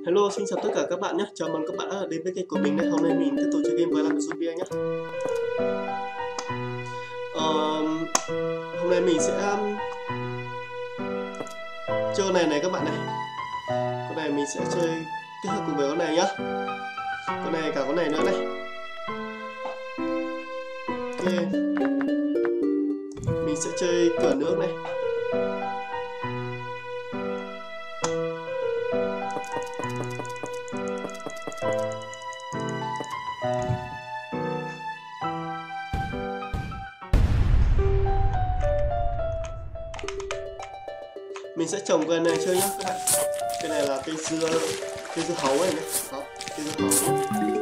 Hello, xin chào tất cả các bạn nhé. Chào mừng các bạn đã đến với kênh của mình đây. Hôm nay mình tiếp tục chơi game với làm một zombie nhé. Hôm nay mình sẽ chơi con này các bạn này. Con này mình sẽ chơi kết hợp cùng với con này nhá. Con này cả con này nữa này. Ok. Mình sẽ chơi cửa nước này. Mình sẽ trồng cây này chơi nhá các bạn. Cây này là cây dưa hấu này nhé. Đó, cây dưa hấu.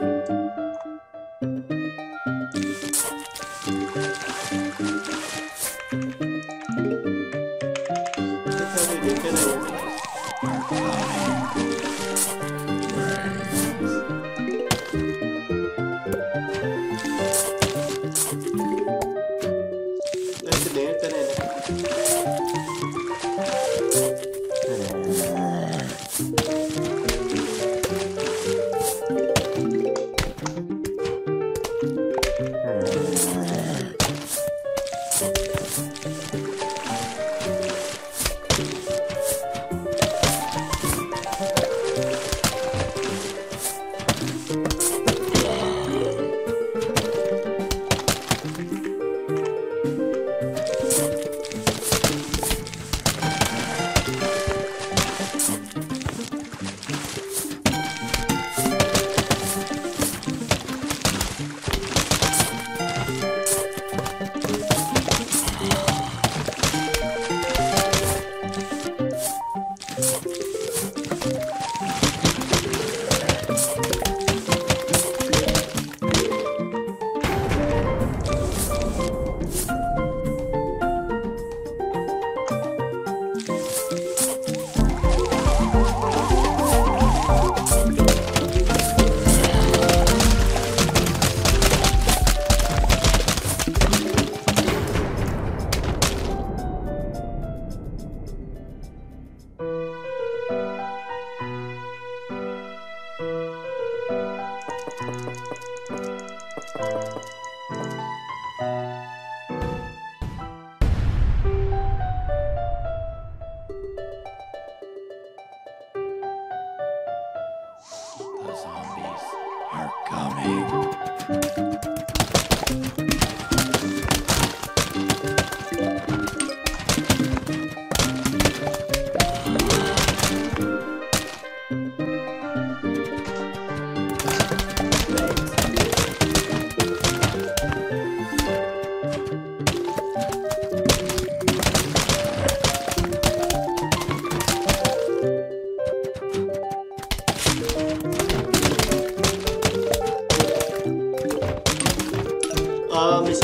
Tiếp theo thì đến cây này. Đây thì đến cây này này. The zombies are coming. Mình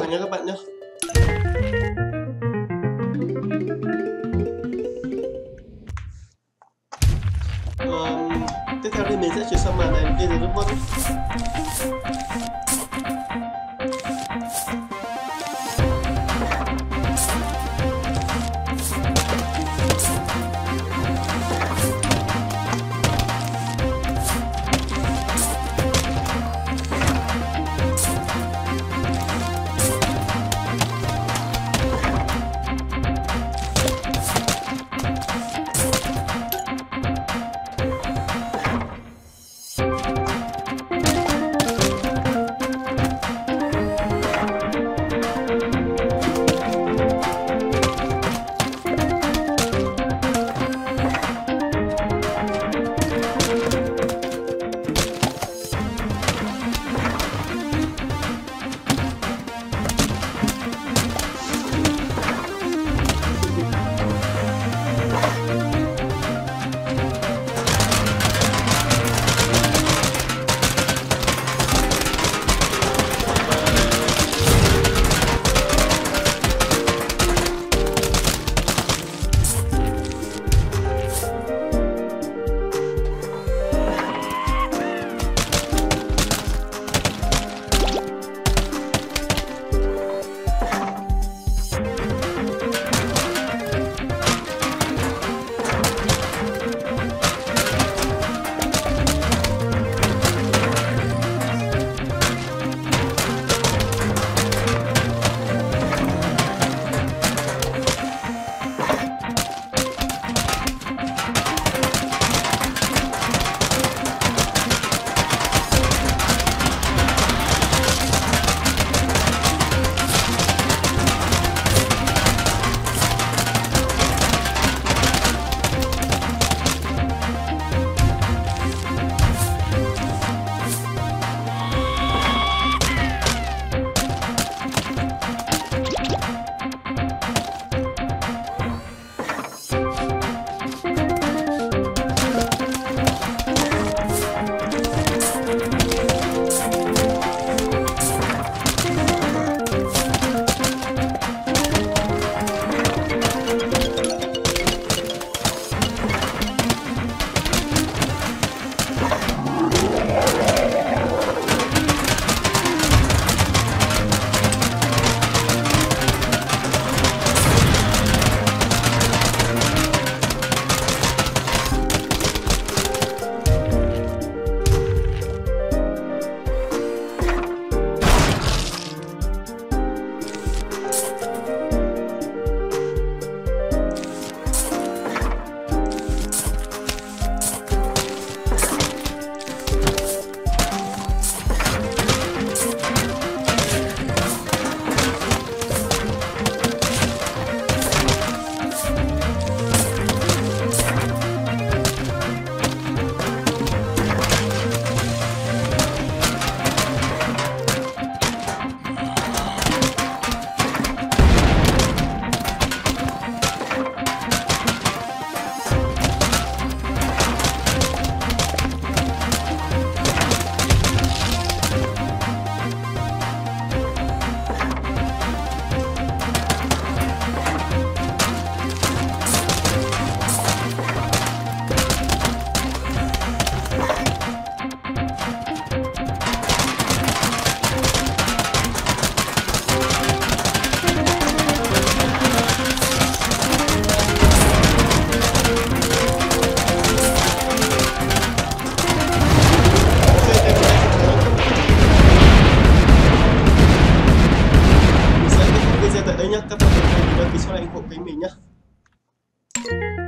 vào nha các bạn nhé. Tiếp theo thì mình sẽ chuyển sang màn này kia rồi robot. nhé. Các bạn đăng ký cho lại ủng hộ kênh mình nhé.